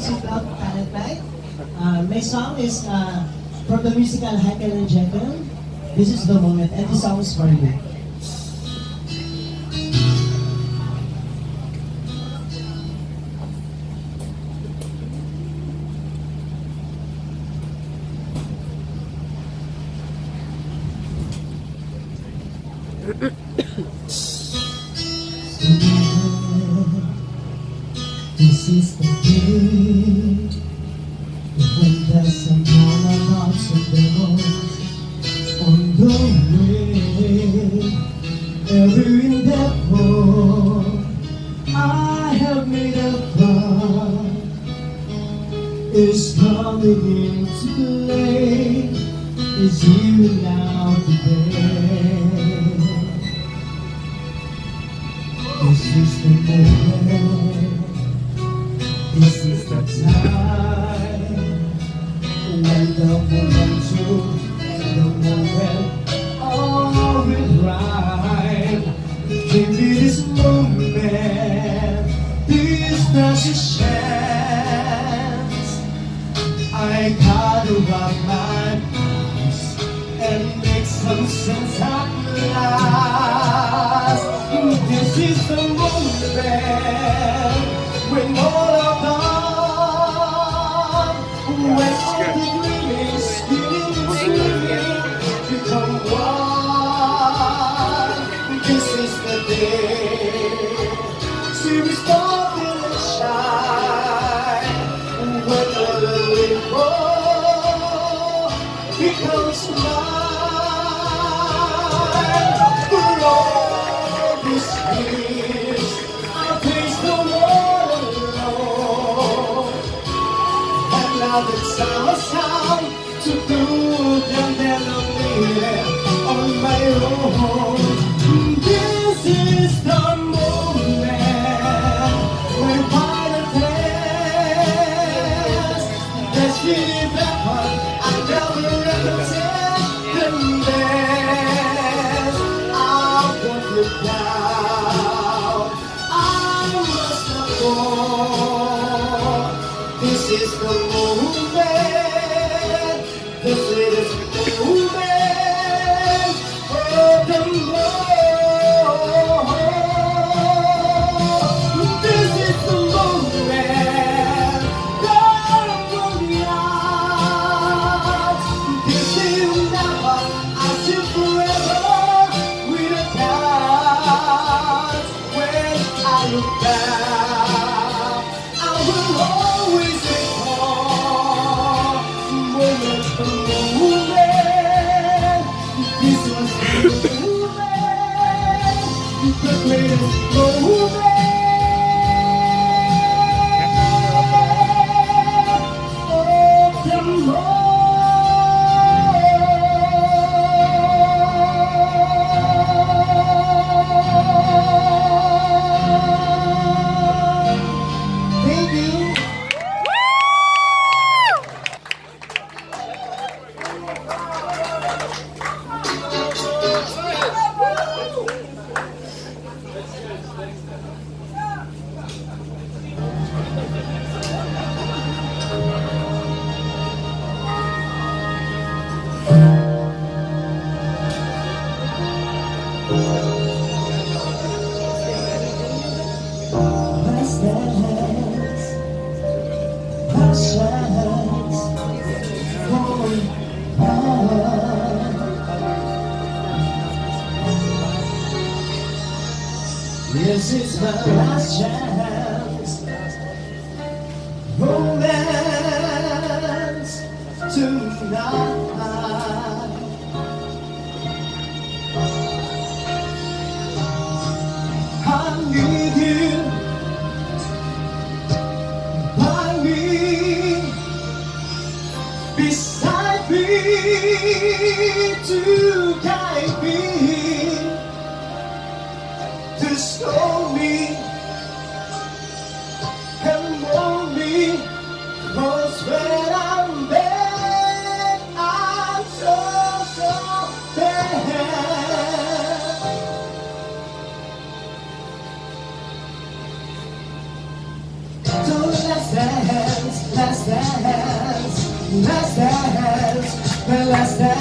Seatbelt Talent Night. My song is from the musical Hekel and Jekyll. This is the moment, and this song is for you. This is the day when there's someone knocks at the door on the way. Every endeavor I have made a plan is coming into play. Is here now today. This is the moment. This is the time when the momentum and the moment all will rhyme. Give me this moment, this precious chance. I gotta rock my peace and make some sense at last. This is the moment when all of them, when all the dreaming, scheming, dreaming become one. This is the day to respond and shine. When the rainbow becomes mine. For all these years I faced the world alone, and now it's our time to do them on my own. This is the moment when final test. Let's really happen. I never represent the best. I'll put it down. I must not go. This is the moment. This is the moment of the moment. This is the moment that I'm running out. This is never, I see forever with a doubt. When I look back, I will always recall moment for moment. This was the moment, the greatest moment. Thank you. This is my last chance. Romance tonight. I need you by me, beside me, to guide me, to show me and mold me. 'Cause when I'm there, I Last dance, the last dance.